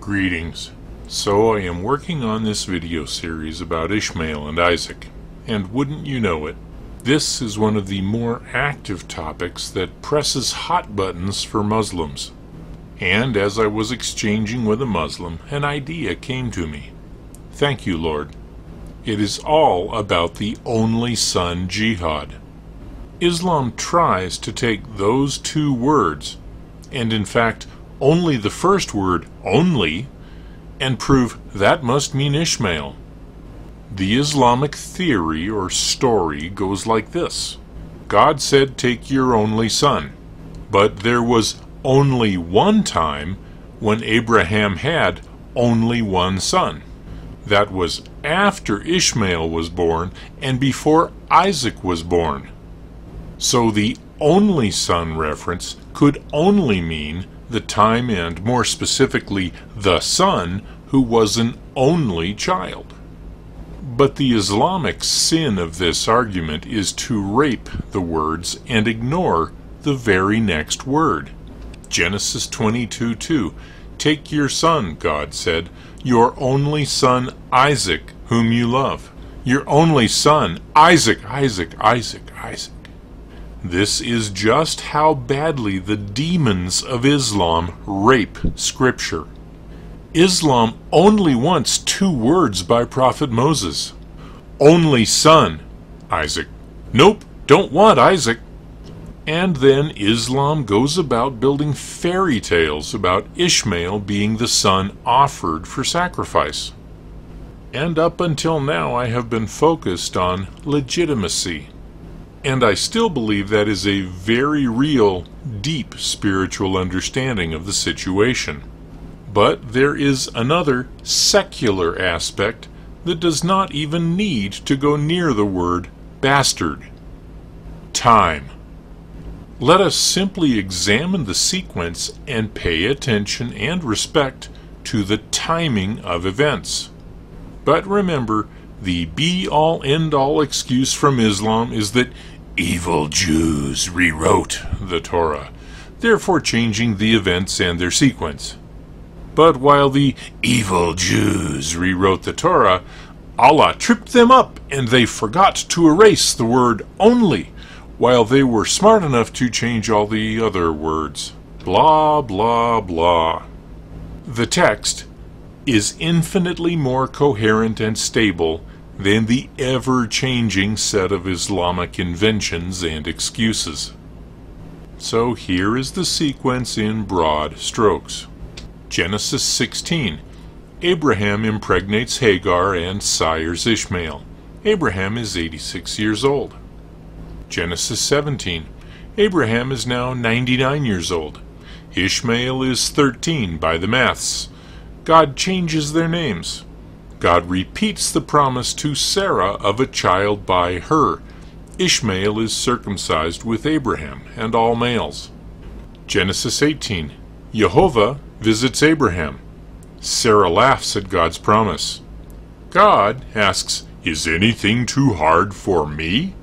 Greetings. So I am working on this video series about Ishmael and Isaac, and wouldn't you know it, this is one of the more active topics that presses hot buttons for Muslims. And as I was exchanging with a Muslim, an idea came to me. Thank you, Lord. It is all about the only son jihad. Islam tries to take those two words, and in fact only the first word, only, and prove that must mean Ishmael. The Islamic theory or story goes like this. God said, take your only son. But there was only one time when Abraham had only one son. That was after Ishmael was born and before Isaac was born. So the only son reference could only mean the time and, more specifically, the son who was an only child. But the Islamic sin of this argument is to rape the words and ignore the very next word. Genesis 22:2. Take your son, God said, your only son Isaac, whom you love. Your only son, Isaac, Isaac, Isaac, Isaac. This is just how badly the demons of Islam rape Scripture. Islam only wants two words by Prophet Moses. Only son, Isaac. Nope, don't want Isaac. And then Islam goes about building fairy tales about Ishmael being the son offered for sacrifice. And up until now I have been focused on legitimacy. And I still believe that is a very real, deep spiritual understanding of the situation. But there is another secular aspect that does not even need to go near the word bastard. Time. Let us simply examine the sequence and pay attention and respect to the timing of events. But remember, the be-all end-all excuse from Islam is that evil Jews rewrote the Torah, therefore changing the events and their sequence. But while the evil Jews rewrote the Torah, Allah tripped them up and they forgot to erase the word only, while they were smart enough to change all the other words. Blah, blah, blah. The text is infinitely more coherent and stable than the ever-changing set of Islamic inventions and excuses. So here is the sequence in broad strokes. Genesis 16. Abraham impregnates Hagar and sires Ishmael. Abraham is 86 years old. Genesis 17. Abraham is now 99 years old. Ishmael is 13 by the maths. God changes their names. God repeats the promise to Sarah of a child by her. Ishmael is circumcised with Abraham and all males. Genesis 18. Jehovah visits Abraham. Sarah laughs at God's promise. God asks, is anything too hard for me?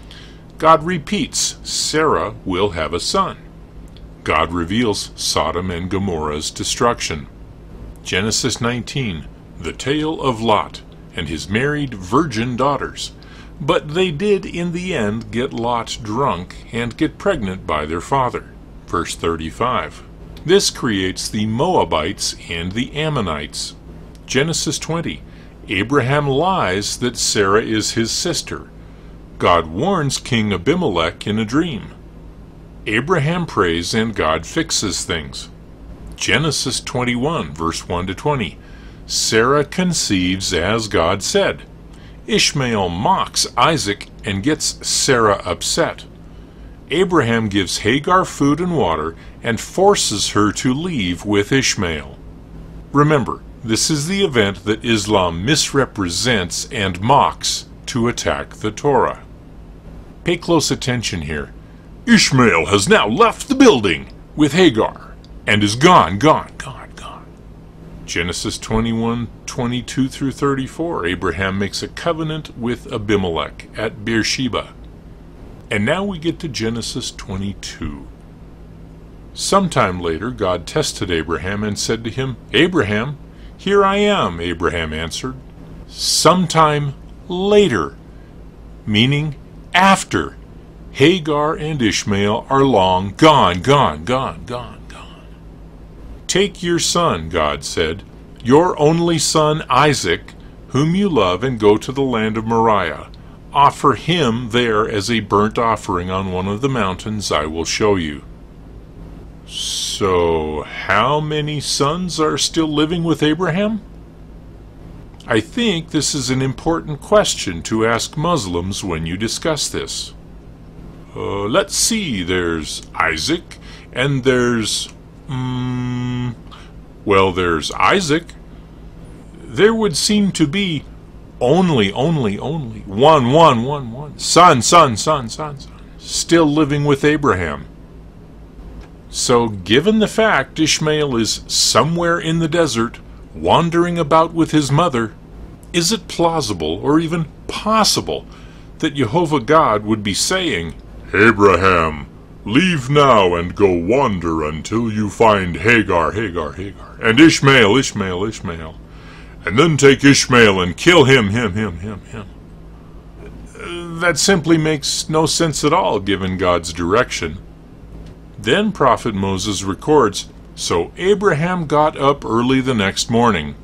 God repeats, Sarah will have a son. God reveals Sodom and Gomorrah's destruction. Genesis 19. The tale of Lot and his married virgin daughters. But they did in the end get Lot drunk and get pregnant by their father. Verse 35. This creates the Moabites and the Ammonites. Genesis 20. Abraham lies that Sarah is his sister. God warns King Abimelech in a dream. Abraham prays and God fixes things. Genesis 21, verse 1 to 20. Sarah conceives as God said. Ishmael mocks Isaac and gets Sarah upset. Abraham gives Hagar food and water and forces her to leave with Ishmael. Remember, this is the event that Islam misrepresents and mocks to attack the Torah. Pay close attention here. Ishmael has now left the building with Hagar and is gone. Genesis 21:22 through 34. Abraham makes a covenant with Abimelech at Beersheba. And now we get to Genesis 22. Sometime later, God tested Abraham and said to him, "Abraham, here I am," Abraham answered. Sometime later, meaning after Hagar and Ishmael are long gone. "Take your son," God said, "your only son Isaac, whom you love, and go to the land of Moriah. Offer him there as a burnt offering on one of the mountains I will show you." So, how many sons are still living with Abraham? I think this is an important question to ask Muslims when you discuss this. Let's see, there's Isaac, and there's Isaac. There would seem to be only one son still living with Abraham. So given the fact Ishmael is somewhere in the desert, wandering about with his mother, is it plausible or even possible that Jehovah God would be saying, "Abraham, leave now and go wander until you find Hagar, and Ishmael, and then take Ishmael and kill him. That simply makes no sense at all given God's direction. Then Prophet Moses records, "So Abraham got up early the next morning."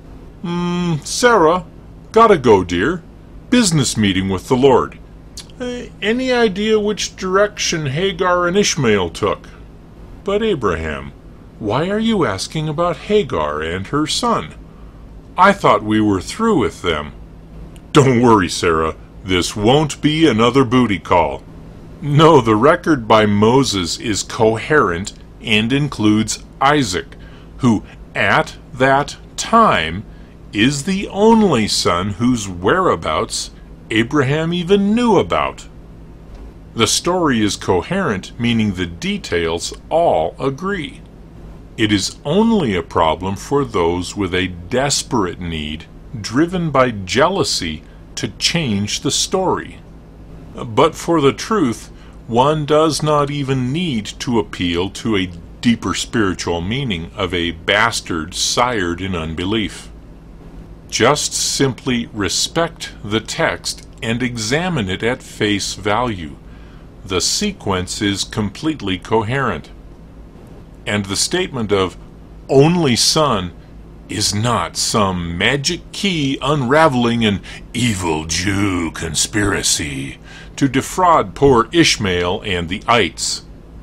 Sarah, gotta go, dear. Business meeting with the Lord. Any idea which direction Hagar and Ishmael took? But Abraham, why are you asking about Hagar and her son? I thought we were through with them. Don't worry, Sarah. This won't be another booty call. No, the record by Moses is coherent and includes Isaac, who at that time is the only son whose whereabouts Abraham even knew about. The story is coherent, meaning the details all agree. It is only a problem for those with a desperate need, driven by jealousy, to change the story. But for the truth, one does not even need to appeal to a deeper spiritual meaning of a bastard sired in unbelief. Just simply respect the text and examine it at face value. The sequence is completely coherent. And the statement of only son is not some magic key unraveling an evil Jew conspiracy to defraud poor Ishmael and the ites.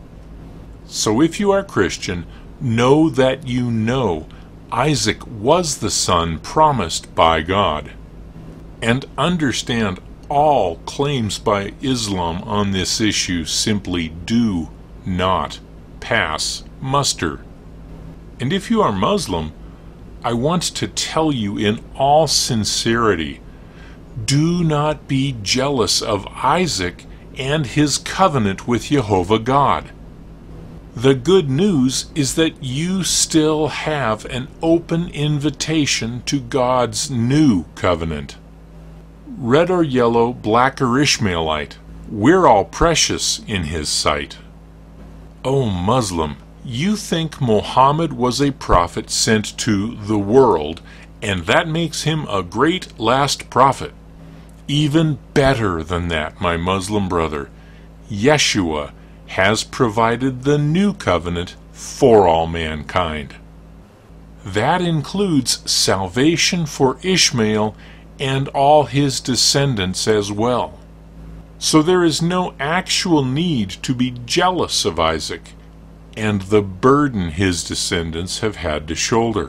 So if you are Christian, know that you know Isaac was the son promised by God. And understand all claims by Islam on this issue simply do not pass muster. And if you are Muslim, I want to tell you in all sincerity, do not be jealous of Isaac and his covenant with Jehovah God. The good news is that you still have an open invitation to God's new covenant. Red or yellow, black or Ishmaelite, we're all precious in his sight. O Muslim, you think Muhammad was a prophet sent to the world, and that makes him a great last prophet. Even better than that, my Muslim brother, Yeshua has provided the new covenant for all mankind. That includes salvation for Ishmael and all his descendants as well. So there is no actual need to be jealous of Isaac and the burden his descendants have had to shoulder.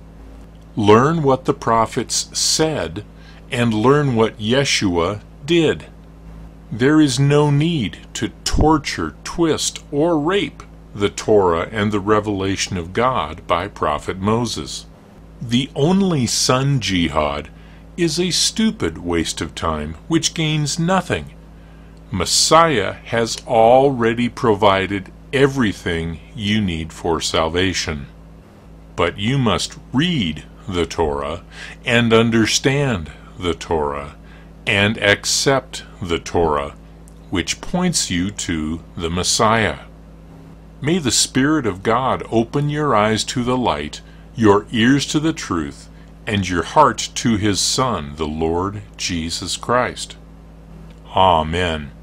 Learn what the prophets said and learn what Yeshua did. There is no need to torture, twist, or rape the Torah and the revelation of God by Prophet Moses. The only son jihad is a stupid waste of time which gains nothing. Messiah has already provided everything you need for salvation. But you must read the Torah and understand the Torah and accept the Torah, which points you to the Messiah. May the Spirit of God open your eyes to the light, your ears to the truth, and your heart to His Son, the Lord Jesus Christ. Amen.